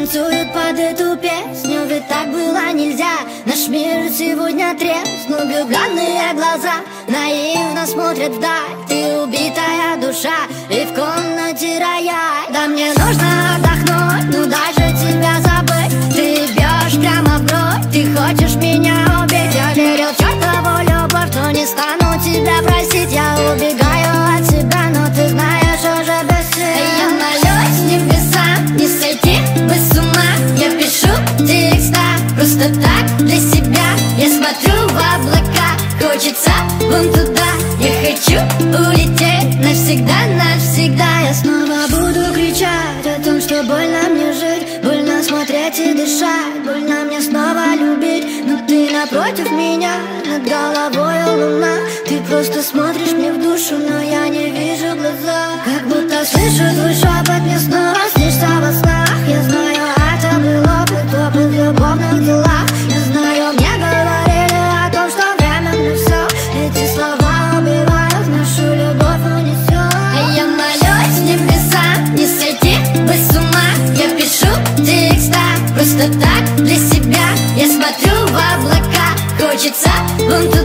танцуют под эту песню, ведь так было нельзя. Наш мир сегодня треснул, влюбленные глаза наивно смотрят вдаль. Ты убитая душа, и в комнате рояль. Да мне нужно отдохнуть, ну даже тебя забыть. Ты бьешь прямо в грудь, ты хочешь меня убить. Я верил в чертову любовь, но не стану тебя просить. Я убегаю от тебя, но ты знаешь уже без сил. Я молюсь небесам, не сойти бы с ума. Я пишу текста просто так для себя. Я смотрю в облака, хочется вон туда. Я хочу улететь навсегда, навсегда. Я снова буду кричать о том, что больно мне жить, больно смотреть и дышать, больно мне снова любить. Но ты напротив меня, над головой луна. Ты просто смотришь мне в душу, но я не вижу глаза. Как будто слышу твой шепот, мне снова снишься во снах. Я знаю, это был опыт в любовных делах. Я знаю, мне говорили о том, что временно все. Эти слова убивают, нашу любовь унесет. Я молюсь небесам, не сойти бы с ума. Я пишу текста просто так для себя. Я смотрю в облака, хочется вон туда.